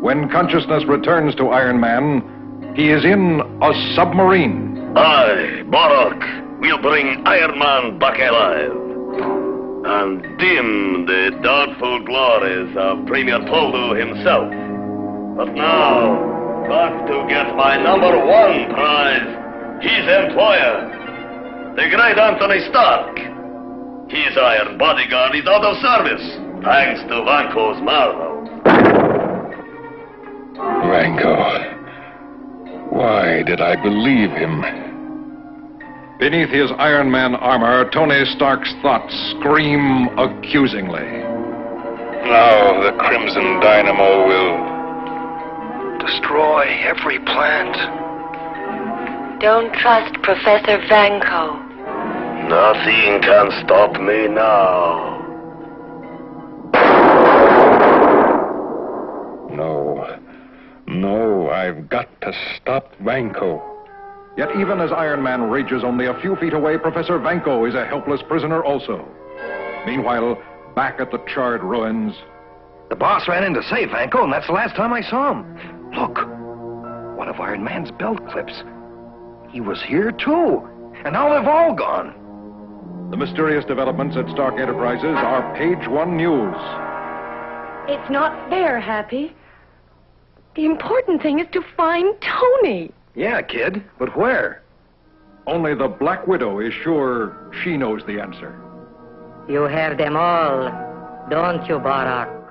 When consciousness returns to Iron Man, he is in a submarine. I, Barak, will bring Iron Man back alive and dim the doubtful glories of Premier Toldo himself. But now, back to get my #1 prize, his employer, the great Anthony Stark. His iron bodyguard is out of service, thanks to Vanko's marvel. Vanko. Why did I believe him? Beneath his Iron Man armor, Tony Stark's thoughts scream accusingly. Now the Crimson Dynamo will destroy every plant. Don't trust Professor Vanko. Nothing can stop me now. No, I've got to stop Vanko. Yet even as Iron Man rages only a few feet away, Professor Vanko is a helpless prisoner also. Meanwhile, back at the charred ruins... The boss ran in to save Vanko, and that's the last time I saw him. Look, one of Iron Man's belt clips. He was here too, and now they've all gone. The mysterious developments at Stark Enterprises are Page One news. It's not fair, Happy. The important thing is to find Tony. Yeah, kid, but where? Only the Black Widow is sure she knows the answer. You have them all, don't you, Barak?